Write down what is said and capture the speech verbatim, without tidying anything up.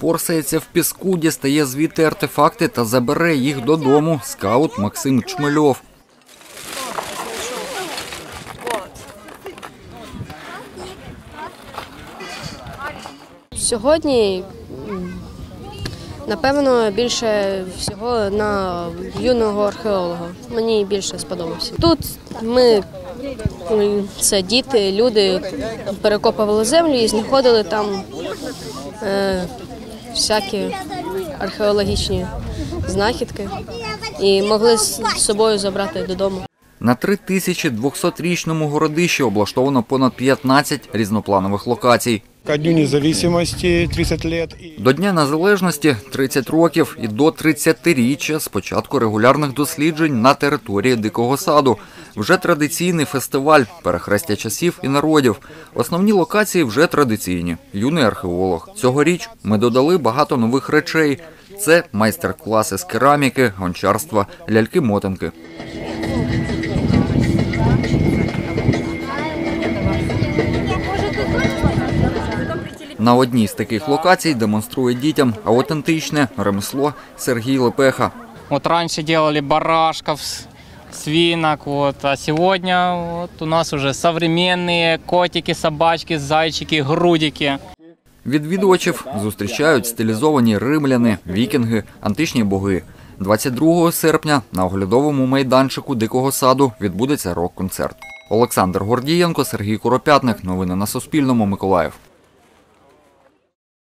порсається в піску, дістає звідти артефакти та забере їх додому скаут Максим Чмельов. Сьогодні, напевно, більше всього на юного археолога. Мені більше сподобався. Тут ми, це діти, люди, перекопували землю і знаходили там е, всякі археологічні знахідки і могли з собою забрати додому. На три тисячі двохсотрічному городищі облаштовано понад п'ятнадцять різнопланових локацій. Ко Дню незалежності тридцять років. До Дня Незалежності тридцять років і до тридцятиріччя з початку регулярних досліджень на території Дикого саду. Вже традиційний фестиваль «Перехрестя часів і народів». Основні локації вже традиційні. Юний археолог. Цьогоріч ми додали багато нових речей. Це майстер-класи з кераміки, гончарства, ляльки-мотанки. На одній з таких локацій демонструє дітям аутентичне ремесло Сергій Лепеха. Вот раньше делали барашков, свинок, вот, а сегодня вот у нас уже современные котики, собачки, зайчики, грудики. Відвідувачів зустрічають стилізовані римляни, вікінги, античні боги. двадцять другого серпня на оглядовому майданчику Дикого саду відбудеться рок-концерт. Олександр Гордієнко, Сергій Куропятник. Новини на Суспільному. Миколаїв.